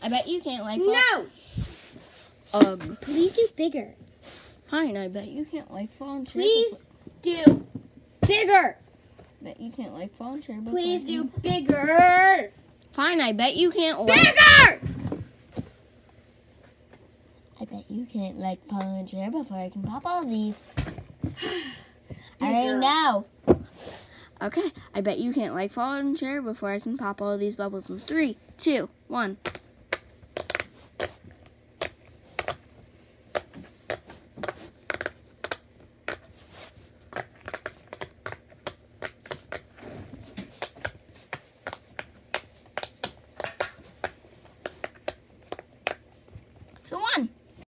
I bet you can't like No! Ugh. Please do bigger. Fine, I bet you can't like fall and share. Please do bigger. Bet you can't like fall and share. Please do bigger. Fine, I bet you can't like. Bigger! I bet you can't like fall and share before I can pop all these. I Bigger. already know. Okay, I bet you can't like fall and share before I can pop all these bubbles in 3, 2, 1.